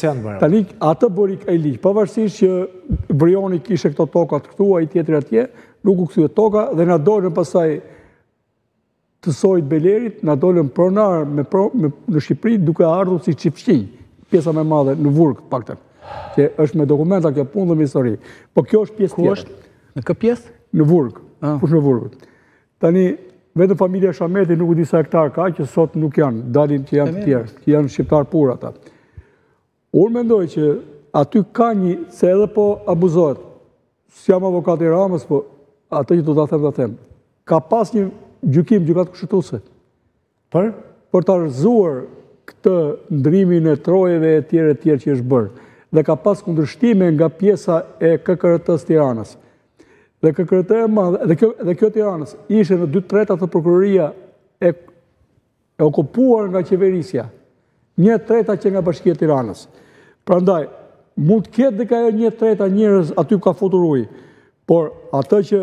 Tani atë bëri ai ligj, pavarësisht që Brioni kishte këto tokat këtu, ai tjetri atje, nuk u kthye toka dhe na dolën pastaj të sojt Belerit, na dolën pronar në Shqipëri duke ardhur si çiftçi, pjesa më e madhe në Vurg paktën, që është me dokumenta kjo punë dhe me histori. Po kjo është pjesë tjetër. Në kë pjesë? Në Vurg, kush në Vurg. Tani vetëm familja Shameti nuk u di sa hektar ka, që sot nuk janë, dalin që janë të tjerë, që janë shqiptar pur ata. Unë mendoj që aty ka një, se edhe po abuzohet, s'jam avokat i Ramës, po atë që do ta them, ka pas një gjykim gjykatë kushtetuese. Për ta rrëzuar këtë ndrimin e trojeve e tjerë që është bërë. Dhe ka pas kundërshtime nga pjesa e KKRT-s Tiranës. Dhe KKRT e madhe, dhe kjo Tiranës, ishe në 2/3 të prokuroria e okupuar nga qeverisja. 1/3 që nga Bashkia e Tiranës. Prandaj, mund të ketë dhe ka 1/3 njerëz aty ka futur ujë, por atë që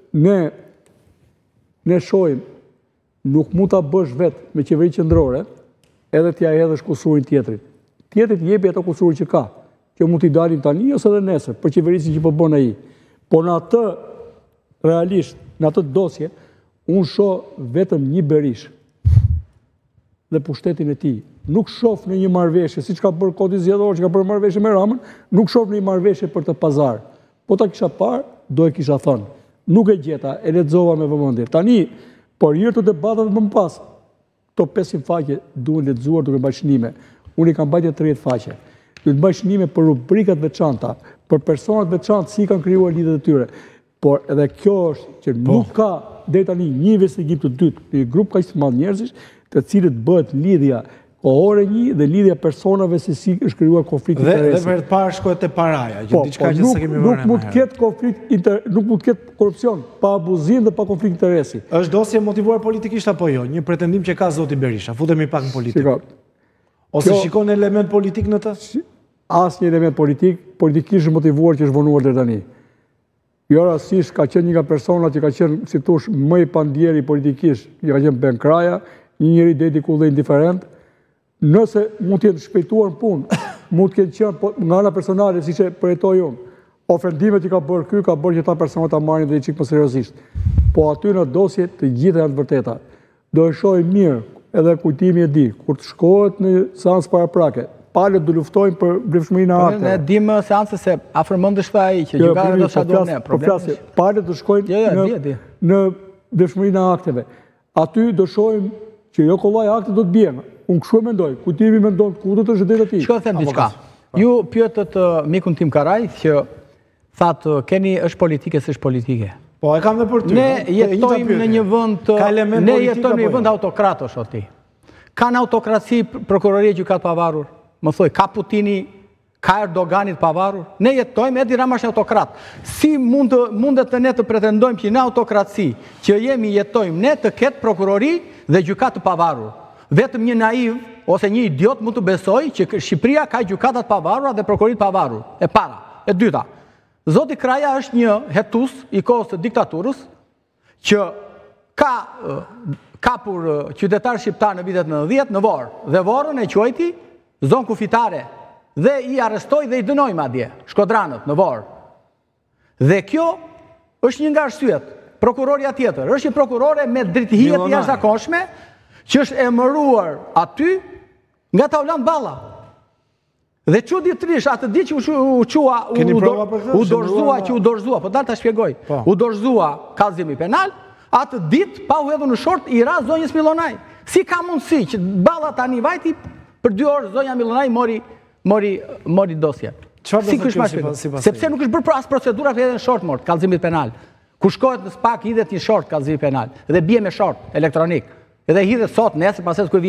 ne shohim nuk mund ta bësh vetë me qeveri qendrore, edhe t'ja hedhësh kusurin tjetrit. Tjetrit jepi ato kusurin që ka, që mund t'i dalin tani ose edhe nesër, për qeverisin që po bën ai. Por në atë, realisht, në atë dosje, unë shoh vetëm një Berish dhe pushtetin e tij. Nuk shoh në një marrëveshje, siç ka bërë Kodi Zgjedhor, që ka bërë marrëveshje me Ramën, nuk shoh në një marrëveshje për të pazar. Po ta kisha parë, do e kisha thënë. Nuk e gjeta, e lexova me vëmendje. Tani, por hir të debatave më pas, këto 500 faqe duhen lexuar duke bërë shënime. Unë i kam bajtë 30 faqe. Duhet bëj shënime për rubrikat veçanta, për personat veçantë si kanë krijuar lidhjet e tyre. Por edhe kjo është që nuk ka deri tani një investigim të dytë, një grup kaq të madh njerëzish, të cilët bëhet lidhja kohore një dhe lidhja personave se si është krijuar konflikti interesi. Dhe për të parë shkohet te paraja, që diçka që s'e kemi vënë. Nuk mund të ketë konflikt nuk mund të ketë korrupsion pa abuzim dhe pa konflikt interesi. Është dosje motivuar politikisht apo jo? Një pretendim që ka zoti Berisha. Futemi pak në politikë. Ose shikon element politik në të? Asnjë element politikisht motivuar që është vonuar deri tani. Jo rastisht ka qenë një nga personat që ka qenë, si thosh, më i pandjeri politikisht, që ka qenë Ben Kraja, një njeri deri ku dhe indiferent. Nëse mund të jetë shpejtuar në punë, mund të ketë qenë nga ana personale, siç e përjetoj unë. Ofendimet që ka bërë ky, ka bërë që ta personat ta marrin dhe i çik më seriozisht. Po aty në dosje të gjitha janë të vërteta. Do e shohim mirë, edhe kujtimi e di, kur të shkohet në seancë paraprake, palët do luftojnë për vlefshmërinë e akteve. Ne dimë seancën se afërmendësh ai që gjykata do sa do ne. Problemi palët do shkojnë në vlefshmërinë e akteve. Aty do shohim që jo kollaj akte do të bien. Unë kështu e mendoj, kujtimi mendon ku do të zhdetet atij. Shko them diçka. Ju pyetët mikun tim Karaj që thatë keni është politike s'është politike. Po e kam dhe për ty. Ne jetojmë në një vend autokratosh o ti. Kanë autokraci prokuroria gjykatë pavarur. Më thoj, ka Putini, ka Erdoganit pavarur. Ne jetojmë, Edi Rama është autokrat. Si mundet të ne të pretendojmë që në autokraci që jetojmë ne të ketë prokurori dhe gjykatë pavarur. Vetëm një naiv ose një idiot mund të besoj që Shqipëria ka gjykatat pavarura dhe prokurorit pavarur. E para. E dyta. Zoti Kraja është një hetus i kohës të diktaturës që ka kapur qytetarë shqiptar në vitet 90 në Vorë. Dhe Vorën e quajti zonë kufitare. Dhe i arrestoi dhe i dënoi madje shkodranët në Vorë. Dhe kjo është një nga arsyet. Prokuroria tjetër është një prokurore me drejtëhije të jashtëzakonshme që është emëruar aty nga Taulant Balla. Dhe çuditërisht atë ditë që u dorëzua, po dal ta shpjegoj. U dorëzua kallëzimi penal, atë ditë pa u hedhur në short i ra zonjës Millonaj. Si ka mundësi që Balla tani vajti për 2 orë zonja Millonaj mori dosje. Si kush ma shpjegoj? Sepse nuk është bërë as procedura për hedhjen në short mort kallëzimit penal. Ku shkohet në SPAK hidhet një short kallëzimi penal dhe bie me short elektronik. Edhe hidhet sot nesër pas se